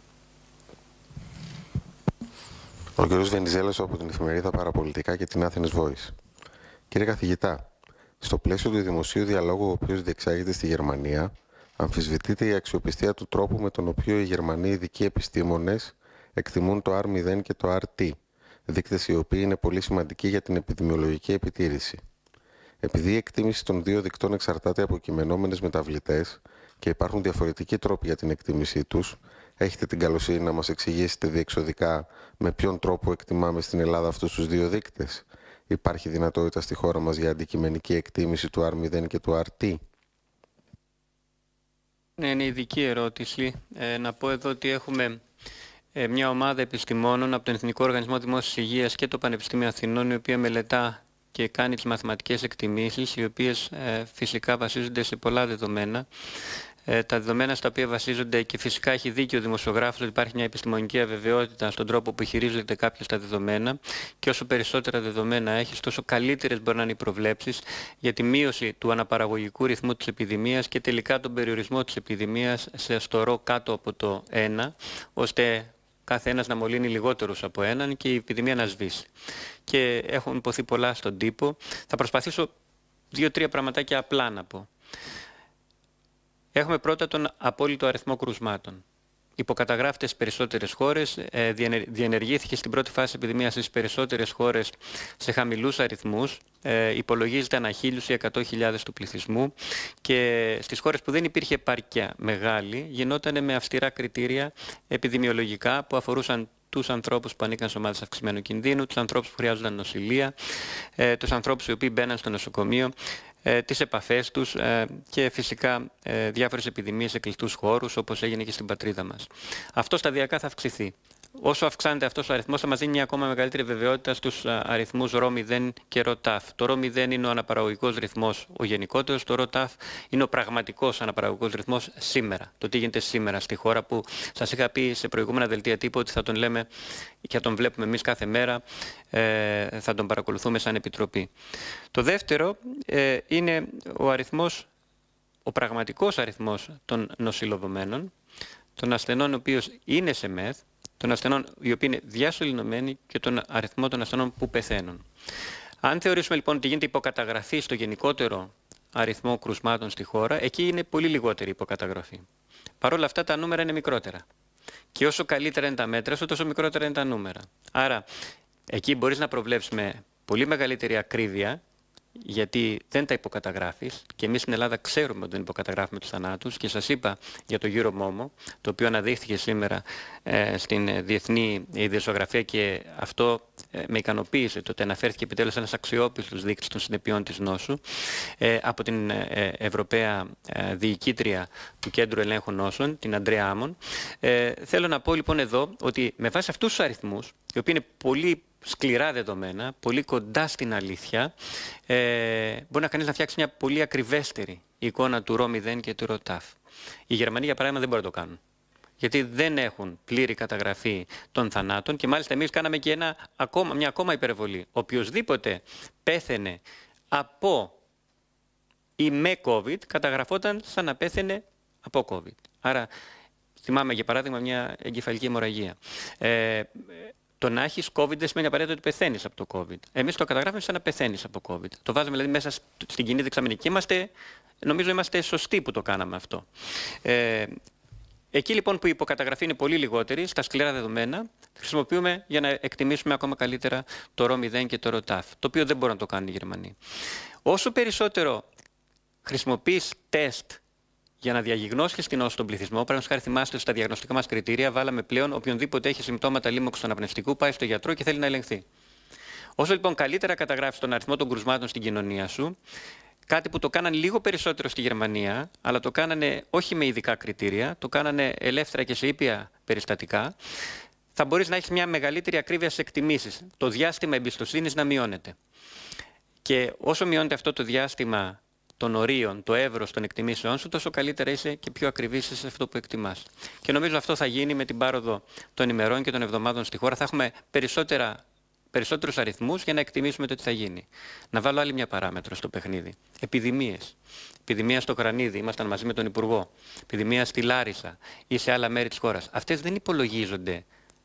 Ο κ. Βενιζέλος από την εφημερίδα Παραπολιτικά και την Athens Voice. Κύριε καθηγητά, στο πλαίσιο του δημοσίου διαλόγου ο οποίος διεξάγεται στη Γερμανία, αμφισβητείται η αξιοπιστία του τρόπου με τον οποίο οι Γερμανοί ειδικοί επιστήμονες εκτιμούν το R0 και το RT, δείκτες οι οποίοι είναι πολύ σημαντικοί για την επιδημιολογική επιτήρηση. Επειδή η εκτίμηση των δύο δικτών εξαρτάται από κειμενόμενες μεταβλητές και υπάρχουν διαφορετικοί τρόποι για την εκτίμησή τους, έχετε την καλοσύνη να μας εξηγήσετε διεξοδικά με ποιον τρόπο εκτιμάμε στην Ελλάδα αυτούς τους δύο δείκτες? Υπάρχει δυνατότητα στη χώρα μας για αντικειμενική εκτίμηση του R0 και του RT? Ναι, είναι ειδική ερώτηση. Να πω εδώ ότι έχουμε μια ομάδα επιστημόνων από τον Εθνικό Οργανισμό Δημόσιας Υγείας και το Πανεπιστήμιο Αθηνών, η οποία μελετά και κάνει τις μαθηματικές εκτιμήσεις, οι οποίες φυσικά βασίζονται σε πολλά δεδομένα. Τα δεδομένα στα οποία βασίζονται, και φυσικά έχει δίκιο ο δημοσιογράφος ότι υπάρχει μια επιστημονική αβεβαιότητα στον τρόπο που χειρίζεται κάποιος τα δεδομένα, και όσο περισσότερα δεδομένα έχεις, τόσο καλύτερες μπορεί να είναι οι προβλέψεις για τη μείωση του αναπαραγωγικού ρυθμού της επιδημίας και τελικά τον περιορισμό της επιδημίας σε στορό κάτω από το 1, ώστε κάθε ένας να μολύνει λιγότερους από έναν και η επιδημία να σβήσει. Και έχουν υποθεί πολλά στον τύπο. Θα προσπαθήσω 2-3 πραγματάκια απλά να πω. Έχουμε πρώτα τον απόλυτο αριθμό κρουσμάτων. Υποκαταγράφεται στις περισσότερες χώρες, διενεργήθηκε στην πρώτη φάση επιδημίας στις περισσότερες χώρες σε χαμηλούς αριθμούς, υπολογίζεται ανά 1.000 ή 100.000 του πληθυσμού, και στις χώρες που δεν υπήρχε επάρκεια μεγάλη γινόταν με αυστηρά κριτήρια επιδημιολογικά που αφορούσαν τους ανθρώπους που ανήκαν σε ομάδες αυξημένου κινδύνου, τους ανθρώπους που χρειάζονταν νοσηλεία, τους ανθρώπους οι οποίοι μπαίναν στο νοσοκομείο, τις επαφές τους και φυσικά διάφορες επιδημίες σε κλειστούς χώρους, όπως έγινε και στην πατρίδα μας. Αυτό σταδιακά θα αυξηθεί. Όσο αυξάνεται αυτός ο αριθμός, θα μας δίνει μια ακόμα μεγαλύτερη βεβαιότητα στους αριθμούς ρ0 και ρ-ταφ. Το ρ0 είναι ο αναπαραγωγικός ρυθμός ο γενικότερος, το ρ-ταφ είναι ο πραγματικός αναπαραγωγικός ρυθμός σήμερα. Το τι γίνεται σήμερα στη χώρα, που σας είχα πει σε προηγούμενα δελτία τύπου ότι θα τον λέμε και θα τον βλέπουμε εμείς κάθε μέρα, θα τον παρακολουθούμε σαν επιτροπή. Το δεύτερο είναι ο αριθμός, ο πραγματικός αριθμός των νοσηλευομένων, των ασθενών ο οποίος είναι σε ΜΕΘ, των ασθενών οι οποίοι είναι διασωληνωμένοι και τον αριθμό των ασθενών που πεθαίνουν. Αν θεωρήσουμε λοιπόν ότι γίνεται υποκαταγραφή στο γενικότερο αριθμό κρουσμάτων στη χώρα, εκεί είναι πολύ λιγότερη υποκαταγραφή. Παρ' όλα αυτά τα νούμερα είναι μικρότερα. Και όσο καλύτερα είναι τα μέτρα σου, τόσο μικρότερα είναι τα νούμερα. Άρα εκεί μπορείς να προβλέψεις με πολύ μεγαλύτερη ακρίβεια γιατί δεν τα υποκαταγράφεις και εμείς στην Ελλάδα ξέρουμε ότι δεν υποκαταγράφουμε τους θανάτους και σας είπα για το EuroMOMO, το οποίο αναδείχθηκε σήμερα στην διεθνή ειδησιογραφία και αυτό με ικανοποίησε το ότι αναφέρθηκε επιτέλους ένας αξιόπιστος δείκτης των συνεπειών της νόσου από την Ευρωπαία Διοικήτρια του Κέντρου Ελέγχου Νόσων, την Αντρέα Άμον. Θέλω να πω λοιπόν εδώ ότι με βάση αυτούς τους αριθμούς, οι οποίοι είναι πολύ σκληρά δεδομένα, πολύ κοντά στην αλήθεια, μπορεί να κανείς να φτιάξει μια πολύ ακριβέστερη εικόνα του ρο0 και του ρο-ταφ. Οι Γερμανοί, για παράδειγμα, δεν μπορούν να το κάνουν. Γιατί δεν έχουν πλήρη καταγραφή των θανάτων και μάλιστα εμείς κάναμε και μια ακόμα υπερβολή. Οποιοσδήποτε πέθαινε από ή με COVID καταγραφόταν σαν να πέθαινε από COVID. Άρα θυμάμαι για παράδειγμα μια εγκεφαλική αιμορραγία. Το να έχει COVID δεν σημαίνει απαραίτητα ότι πεθαίνει από το COVID. Εμείς το καταγράφουμε σαν να πεθαίνει από COVID. Το βάζουμε δηλαδή μέσα στην κοινή δεξαμενική. Νομίζω είμαστε σωστοί που το κάναμε αυτό. Εκεί λοιπόν που η υποκαταγραφή είναι πολύ λιγότερη, στα σκληρά δεδομένα, χρησιμοποιούμε για να εκτιμήσουμε ακόμα καλύτερα το ρο0 και το ρο-ταφ, το οποίο δεν μπορούν να το κάνουν οι Γερμανοί. Όσο περισσότερο χρησιμοποιείς τεστ για να διαγνώσεις την νόσο στον πληθυσμό, παραδείγματος χάρη θυμάστε στα διαγνωστικά μας κριτήρια, βάλαμε πλέον οποιονδήποτε έχει συμπτώματα λίμωξου αναπνευστικού πάει στο γιατρό και θέλει να ελεγχθεί. Όσο λοιπόν καλύτερα καταγράφεις τον αριθμό των κρουσμάτων στην κοινωνία σου, κάτι που το κάνανε λίγο περισσότερο στη Γερμανία, αλλά το κάνανε όχι με ειδικά κριτήρια, το κάνανε ελεύθερα και σε ήπια περιστατικά, θα μπορείς να έχεις μια μεγαλύτερη ακρίβεια στις εκτιμήσεις. Το διάστημα εμπιστοσύνης να μειώνεται. Και όσο μειώνεται αυτό το διάστημα των ορίων, το εύρος των εκτιμήσεών σου, τόσο καλύτερα είσαι και πιο ακριβής σε αυτό που εκτιμάς. Και νομίζω αυτό θα γίνει με την πάροδο των ημερών και των εβδομάδων στη χώρα. Θα έχουμε περισσότερους αριθμούς για να εκτιμήσουμε το τι θα γίνει. Να βάλω άλλη μια παράμετρο στο παιχνίδι. Επιδημίες. Επιδημία στο Κρανίδι, ήμασταν μαζί με τον Υπουργό. Επιδημία στη Λάρισα ή σε άλλα μέρη της χώρας. Αυτές δεν υπολογίζονται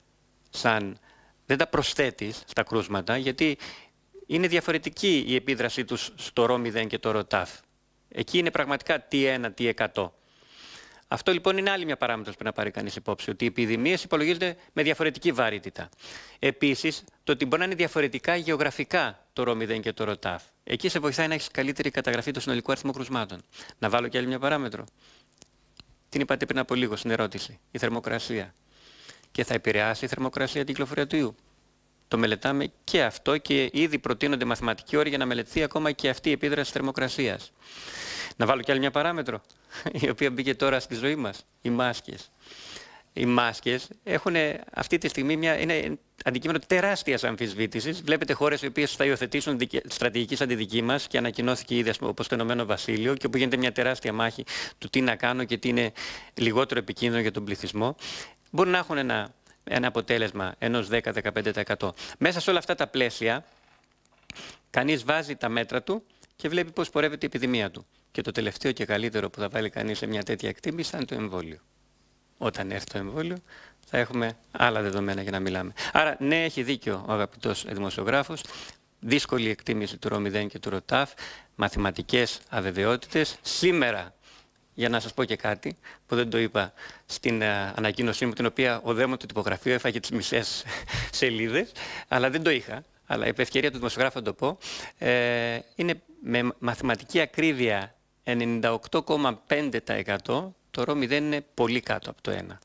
δεν τα προσθέτεις στα κρούσματα, γιατί είναι διαφορετική η επίδρασή τους στο ρο0 και το ρο-ταφ. Εκεί είναι πραγματικά T1, T100. Αυτό λοιπόν είναι άλλη μια παράμετρος που να πάρει κανείς υπόψη, ότι οι επιδημίες υπολογίζονται με διαφορετική βαρύτητα. Επίσης, το ότι μπορεί να είναι διαφορετικά γεωγραφικά το ρο0 και το ρο-ταφ. Εκεί σε βοηθάει να έχεις καλύτερη καταγραφή του συνολικού αριθμού κρουσμάτων. Να βάλω και άλλη μια παράμετρο. Την είπατε πριν από λίγο στην ερώτηση. Η θερμοκρασία. Και θα επηρεάσει η θερμοκρασία την κυκλοφορία του ιού. Το μελετάμε και αυτό και ήδη προτείνονται μαθηματικοί όροι για να μελετηθεί ακόμα και αυτή η επίδραση θερμοκρασίας. Να βάλω και άλλη μια παράμετρο, η οποία μπήκε τώρα στη ζωή μας, οι μάσκες. Οι μάσκες έχουν αυτή τη στιγμή είναι αντικείμενο τεράστιας αμφισβήτησης. Βλέπετε χώρες οι οποίες θα υιοθετήσουν στρατηγική σαν τη δική μας και ανακοινώθηκε ήδη όπως το Ηνωμένο Βασίλειο και όπου γίνεται μια τεράστια μάχη του τι να κάνω και τι είναι λιγότερο επικίνδυνο για τον πληθυσμό. Μπορούν να έχουν ένα αποτέλεσμα ενός 10-15%. Μέσα σε όλα αυτά τα πλαίσια, κανείς βάζει τα μέτρα του και βλέπει πώς πορεύεται η επιδημία του. Και το τελευταίο και καλύτερο που θα βάλει κανείς σε μια τέτοια εκτίμηση θα είναι το εμβόλιο. Όταν έρθει το εμβόλιο, θα έχουμε άλλα δεδομένα για να μιλάμε. Άρα, ναι, έχει δίκιο ο αγαπητός δημοσιογράφος. Δύσκολη εκτίμηση του ρο0 και του ρο-ταφ, μαθηματικές αβεβαιότητες. Σήμερα, για να σας πω και κάτι που δεν το είπα στην ανακοίνωσή μου, την οποία ο δαίμον του τυπογραφείου έφαγε τις μισές σελίδες, αλλά δεν το είχα. Αλλά επ' ευκαιρία του δημοσιογράφου να το πω, είναι με μαθηματική ακρίβεια 98,5% το ρο0 είναι πολύ κάτω από το 1.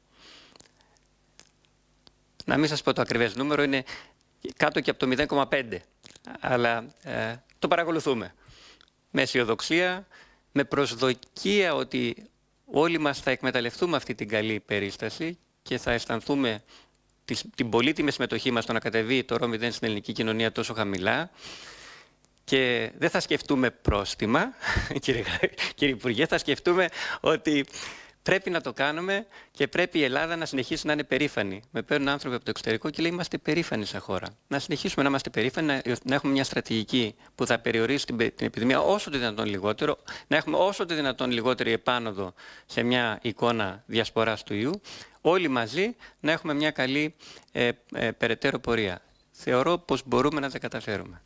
Να μην σας πω το ακριβές νούμερο, είναι κάτω και από το 0,5. Αλλά το παρακολουθούμε. Με αισιοδοξία, με προσδοκία ότι όλοι μας θα εκμεταλλευτούμε αυτή την καλή περίσταση και θα αισθανθούμε την πολύτιμη συμμετοχή μας στο να κατεβεί το ρο0 στην ελληνική κοινωνία τόσο χαμηλά και δεν θα σκεφτούμε πρόστιμα, κύριε Υπουργέ, θα σκεφτούμε ότι πρέπει να το κάνουμε και πρέπει η Ελλάδα να συνεχίσει να είναι περήφανη. Με παίρνουν άνθρωποι από το εξωτερικό και λέει είμαστε περήφανοι σαν χώρα. Να συνεχίσουμε να είμαστε περήφανοι, να έχουμε μια στρατηγική που θα περιορίσει την επιδημία όσο το δυνατόν λιγότερο, να έχουμε όσο το δυνατόν λιγότερη επάνωδο σε μια εικόνα διασποράς του ιού, όλοι μαζί να έχουμε μια καλή περαιτέρω πορεία. Θεωρώ πως μπορούμε να τα καταφέρουμε.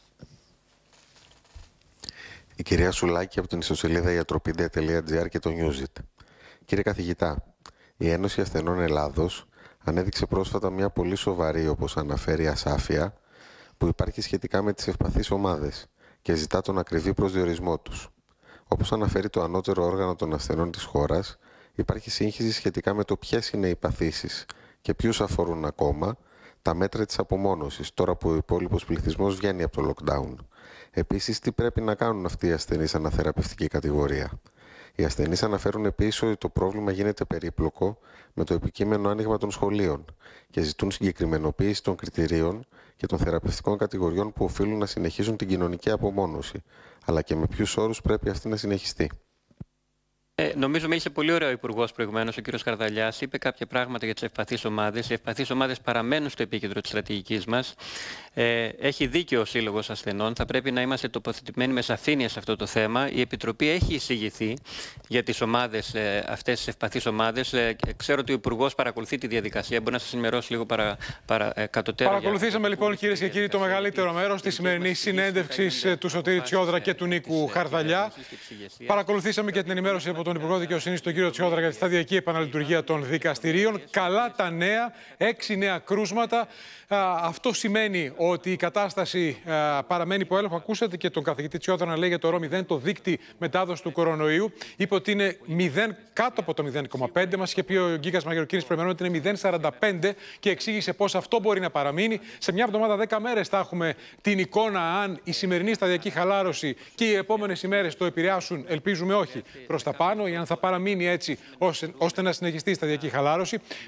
Η κυρία Σουλάκη από την ιστοσελίδα ιατροπίδια.gr και το Newsit. Κύριε καθηγητά, η Ένωση Ασθενών Ελλάδος ανέδειξε πρόσφατα μια πολύ σοβαρή, όπως αναφέρει, ασάφεια που υπάρχει σχετικά με τις ευπαθείς ομάδες και ζητά τον ακριβή προσδιορισμό τους. Όπως αναφέρει το ανώτερο όργανο των ασθενών της χώρας, υπάρχει σύγχυση σχετικά με το ποιες είναι οι παθήσεις και ποιους αφορούν ακόμα τα μέτρα της απομόνωσης, τώρα που ο υπόλοιπος πληθυσμός βγαίνει από το lockdown. Επίσης, τι πρέπει να κάνουν αυτοί οι ασθενείς αναθεραπευτική κατηγορία. Οι ασθενείς αναφέρουν επίσης ότι το πρόβλημα γίνεται περίπλοκο με το επικείμενο άνοιγμα των σχολείων και ζητούν συγκεκριμενοποίηση των κριτηρίων και των θεραπευτικών κατηγοριών που οφείλουν να συνεχίζουν την κοινωνική απομόνωση, αλλά και με ποιους όρους πρέπει αυτή να συνεχιστεί. Νομίζω μίλησε πολύ ωραίο ο Υπουργός προηγουμένως, ο κ. Χαρδαλιάς. Είπε κάποια πράγματα για τις ευπαθείς ομάδες. Οι ευπαθείς ομάδες παραμένουν στο επίκεντρο της στρατηγικής μας. Έχει δίκιο ο Σύλλογος Ασθενών. Θα πρέπει να είμαστε τοποθετημένοι με σαφήνεια σε αυτό το θέμα. Η Επιτροπή έχει εισηγηθεί για τις ομάδες, αυτές τις ευπαθείς ομάδες. Ξέρω ότι ο Υπουργός παρακολουθεί τη διαδικασία. Μπορεί να σας ενημερώσει λίγο κατωτέρα. Παρακολουθήσαμε λοιπόν, κυρίες και κύριοι, το μεγαλύτερο μέρος της σημερινής συνέντευξης του Σωτήρη Τσιόδρα και του Νίκου Χαρδαλιά. Παρακολουθήσαμε και την ενημέρωση από τον Υπουργό Δικαιοσύνης, τον κύριο Τσιόδρα, για τη σταδιακή επαναλειτουργία των δικαστηρίων. Καλά τα νέα, 6 νέα κρούσματα. Αυτό σημαίνει ότι η κατάσταση παραμένει υπό έλεγχο. Ακούσατε και τον καθηγητή Τσιόδρα να λέει για το ρο 0, το δείκτη μετάδοση του κορονοϊού. Είπε ότι είναι 0 κάτω από το 0,5. Μας είχε πει ο Γκίκας Μαγεροκίνης προηγουμένως ότι είναι 0,45 και εξήγησε πώς αυτό μπορεί να παραμείνει. Σε μια εβδομάδα, 10 μέρες θα έχουμε την εικόνα αν η σημερινή σταδιακή χαλάρωση και οι επόμενες ημέρες το επηρεάσουν, ελπίζουμε όχι, προς τα πάνω, ή αν θα παραμείνει έτσι ώστε να συνεχιστεί η σταδιακή χαλάρωση.